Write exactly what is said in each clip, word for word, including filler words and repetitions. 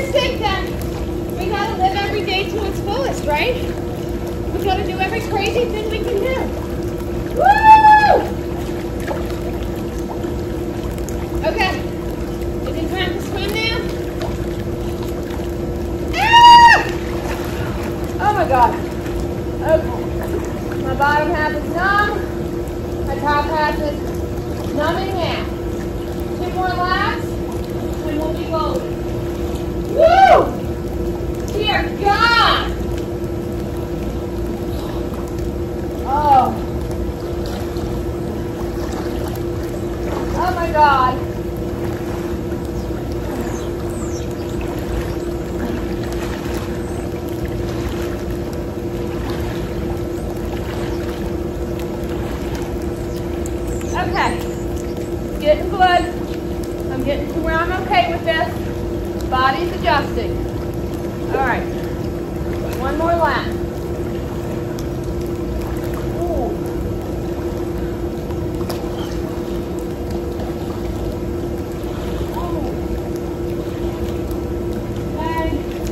think that we gotta live every day to its fullest, right? We gotta do every crazy thing we can do. Woo! Okay. Is it time to swim now? Ah! Oh my god. Okay. My bottom half is numb. My top half is numbing now. Two more laps, and we'll be golden. Woo! Dear God! Oh. Oh my God. Okay. Getting good. I'm getting to where I'm okay with this. Body's adjusting. All right. One more lap. Ooh. Ooh. Okay.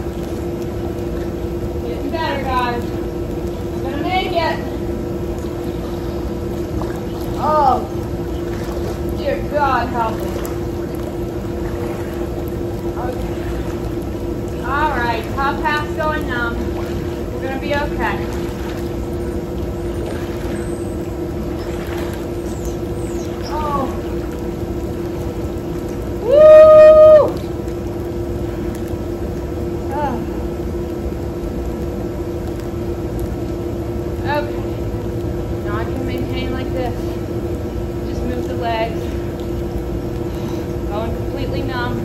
Getting better, guys. I'm gonna make it. Oh. Dear God, help me. Okay. All right, top half's going numb. We're gonna be okay. Oh. Woo! Oh. Okay. Now I can maintain like this. Just move the legs. Going completely numb.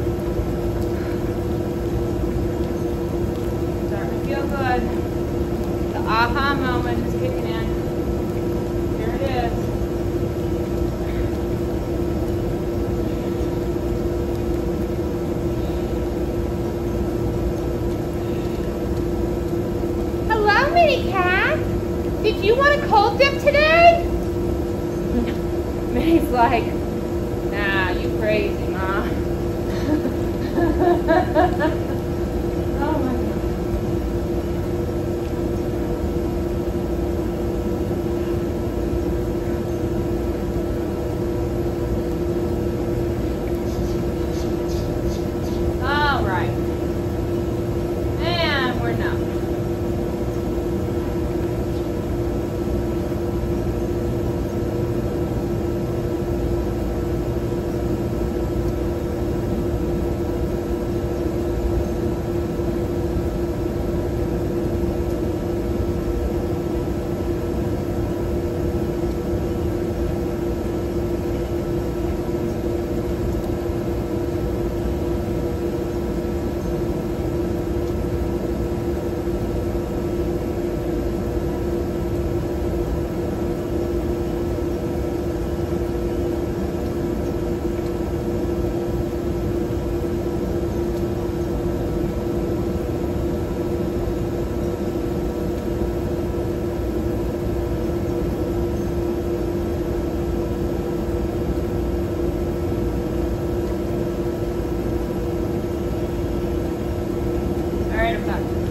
Starting to feel good. The aha moment is kicking in. Here it is. Hello, Minnie Cat. Did you want a cold dip today? Minnie's like, nah, you crazy, Ma. Oh my God. All right. And we're numb. All right, I'm done.